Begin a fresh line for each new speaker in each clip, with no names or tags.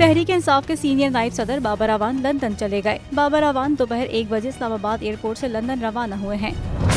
तहरीक इंसाफ के सीनियर नायब सदर बाबर अवान लंदन चले गए। बाबर अवान दोपहर 1 बजे इस्लामाबाद एयरपोर्ट से लंदन रवाना हुए हैं।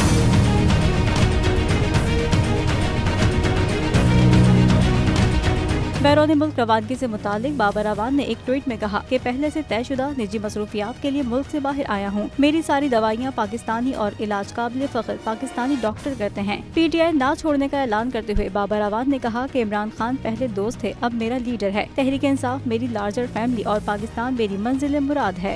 बैरून मुल्क रवानगी से मुतालिक बाबर अवान ने एक ट्वीट में कहा कि पहले से तयशुदा निजी मसरूफियात के लिए मुल्क से बाहर आया हूँ। मेरी सारी दवाइयाँ पाकिस्तानी और इलाज काबिल फख्र पाकिस्तानी डॉक्टर करते हैं। PTI ना छोड़ने का ऐलान करते हुए बाबर अवान ने कहा कि इमरान खान पहले दोस्त थे, अब मेरा लीडर है। तहरीक इंसाफ मेरी लार्जर फैमिली और पाकिस्तान मेरी मंजिल मुराद है।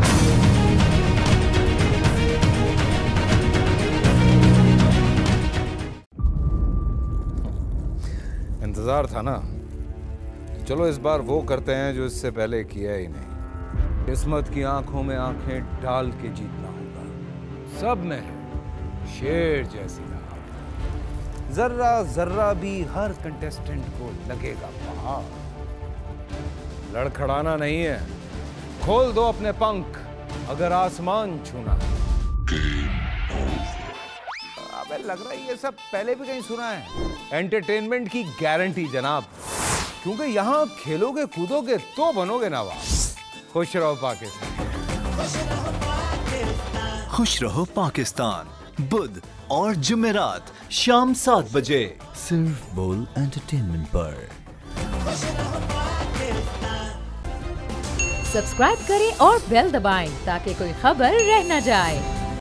इंतजार था ना, चलो इस बार वो करते हैं जो इससे पहले किया ही नहीं। किस्मत की आंखों में आंखें डाल के जीतना होगा। सब में शेर जैसी राह, जर्रा जर्रा भी हर कंटेस्टेंट को लगेगा पहाड़। लड़खड़ाना नहीं है, खोल दो अपने पंख अगर आसमान छूना है। अबे लग रहा है ये सब पहले भी कहीं सुना है। एंटरटेनमेंट की गारंटी जनाब, क्योंकि यहाँ खेलोगे कूदोगे तो बनोगे नवाब। खुश रहो पाकिस्तान।
खुश रहो पाकिस्तान बुध और जुमेरात शाम 7 बजे सिर्फ बोल एंटरटेनमेंट पर।
सब्सक्राइब करें और बेल दबाएं ताकि कोई खबर रह न जाए।